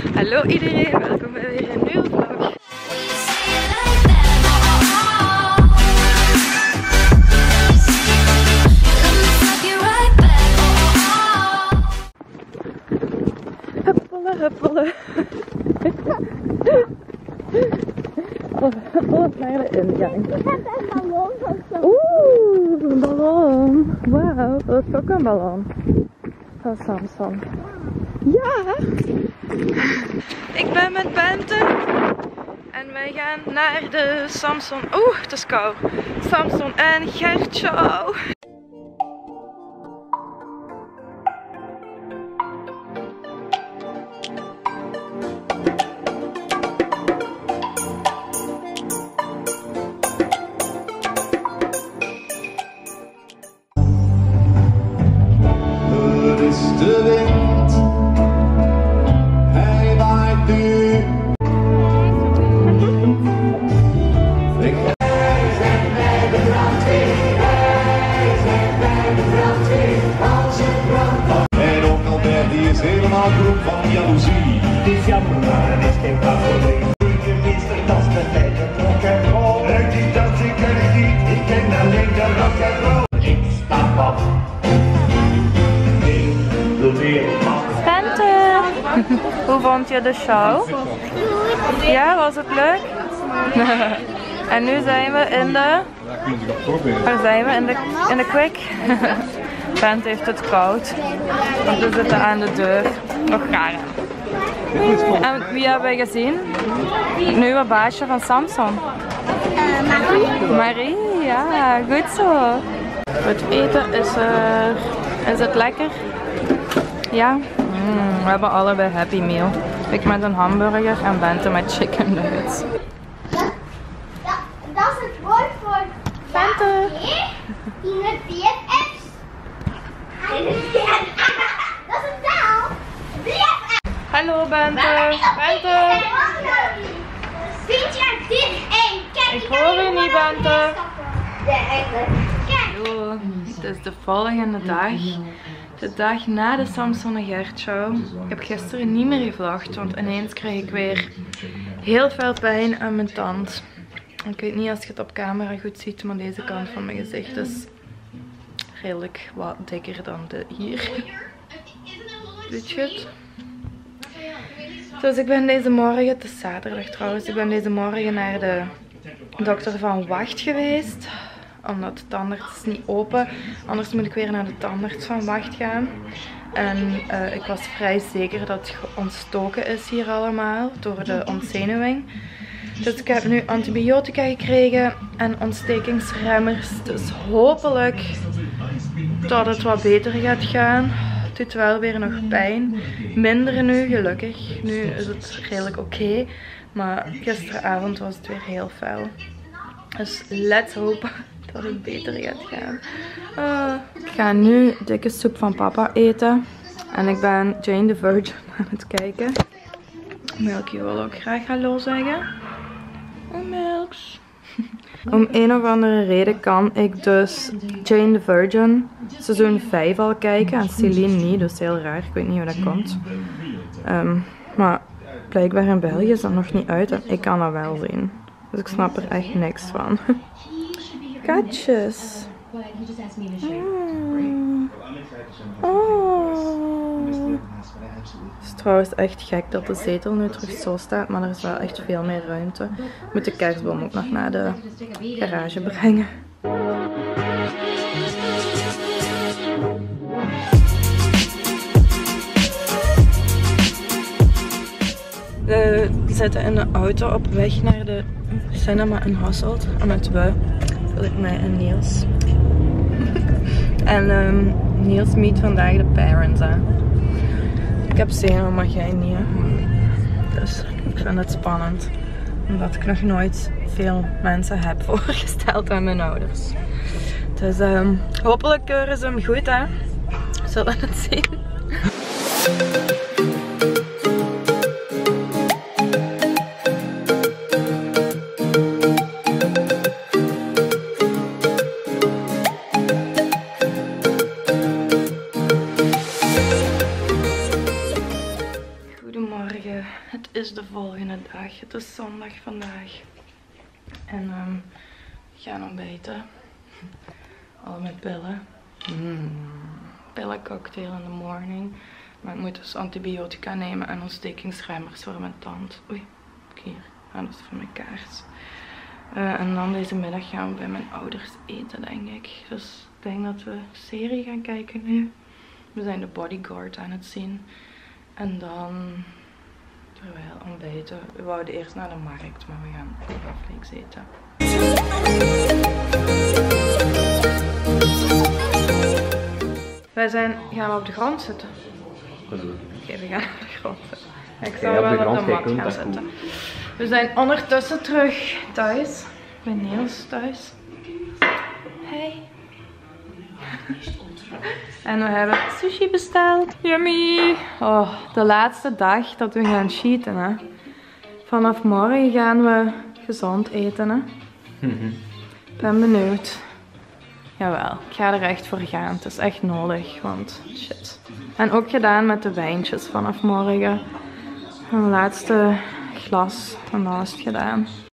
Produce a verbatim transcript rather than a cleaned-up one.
Hallo iedereen, welkom bij weer een nieuwe vlog. Huppelen, huppelen. Huppelen naar de ingang. Ik heb een ballon van zo. Oeh, een ballon. Wauw, dat is ook een ballon. Van Samson. Ja! Ik ben met Bente. En wij gaan naar de Samson. Oeh, het is koud. Samson en Gert-show. De wind, hij waait nu. Ik wij zijn bij de brandweer, wij zijn bij de brandweer, als het brandt. En ook Albert die is helemaal groen van jaloezie. Het is jammer, maar het is geen probleem. Je minste das met de rock and roll. Uit die dans ik ken het niet, ik ken alleen de rock and roll. Ik stap op. Bente, hoe vond je de show? Ja, was het leuk? En nu zijn we in de... Waar zijn we? In de, in de Quick? Bente heeft het koud. Want we zitten aan de deur. Nog raar. En wie hebben we gezien? Het nieuwe baasje van Samson. Uh, Marie. Marie, ja, goed zo. Het eten is er. Is het lekker? Ja? Mm, we hebben allebei Happy Meal. Ik met een hamburger en Bente met chicken nuggets. Dat, dat, dat is het woord voor Bente. in het B F F's. In het B F F's. Dat is een taal. B F F's. Hallo Bente. Bente. Vind je dit één? Kijk, Ik hoor je niet, Bente. Kijk. Hallo. Het is de volgende dag. De dag na de Samson en Gert show. Ik heb gisteren niet meer gevlogd, want ineens kreeg ik weer heel veel pijn aan mijn tand. Ik weet niet als je het op camera goed ziet, maar deze kant van mijn gezicht is redelijk wat dikker dan de hier. Doet je het? Dus ik ben deze morgen, het is zaterdag trouwens, ik ben deze morgen naar de dokter van Wacht geweest. Omdat de tandarts is niet open. Anders moet ik weer naar de tandarts van Wacht gaan. En uh, ik was vrij zeker dat het ontstoken is hier allemaal. Door de ontzenuwing. Dus ik heb nu antibiotica gekregen. En ontstekingsremmers. Dus hopelijk dat het wat beter gaat gaan. Het doet wel weer nog pijn. Minder nu gelukkig. Nu is het redelijk oké. Okay. Maar gisteravond was het weer heel fel. Dus let's hopen dat het beter gaat gaan. Uh, ik ga nu dikke soep van papa eten. En ik ben Jane the Virgin aan het kijken. Milky wil ook graag hallo zeggen. Oh, Milks. Om een of andere reden kan ik dus Jane the Virgin seizoen vijf al kijken. En Celine niet, dus heel raar. Ik weet niet hoe dat komt. Um, maar blijkbaar in België is dat nog niet uit. En ik kan dat wel zien. Dus ik snap er echt niks van. Katjes. Mm. Oh. Het is trouwens echt gek dat de zetel nu terug zo staat, maar er is wel echt veel meer ruimte. Ik moet de kerstboom ook nog naar de garage brengen. We zitten in de auto op weg naar de cinema in Hasselt. En met we wil ik mij en Niels. En um, Niels meet vandaag de parents aan. Ik heb zenuwen, maar jij niet. Hè? Dus ik vind het spannend. Omdat ik nog nooit veel mensen heb voorgesteld aan mijn ouders. Dus um, hopelijk keuren ze hem goed, hè. We zullen het zien. Goedemorgen. het is de volgende dag. Het is zondag vandaag. En um, we gaan ontbijten. Al met pillen. Mm. Pillencocktail in the morning. Maar ik moet dus antibiotica nemen en ontstekingsremmers voor mijn tand. Oei, hier. Ah, dat is voor mijn kaars. Uh, en dan deze middag gaan we bij mijn ouders eten, denk ik. Dus ik denk dat we een serie gaan kijken nu. We zijn de Bodyguard aan het zien. En dan terwijl ontbijten. We wouden eerst naar de markt, maar we gaan cornflakes eten. Wij zijn, gaan we op de grond zitten. Oké, okay, we gaan op de grond zitten. Ik zal ja, wel op de mat gaan zitten. We zijn ondertussen terug thuis. Bij Niels thuis. Hey. En we hebben sushi besteld. Yummy. Oh, de laatste dag dat we gaan cheaten, hè. Vanaf morgen gaan we gezond eten, hè. Ik ben benieuwd. Jawel, ik ga er echt voor gaan. Het is echt nodig, want shit. En ook gedaan met de wijntjes vanaf morgen. Een laatste glas en dan is het gedaan.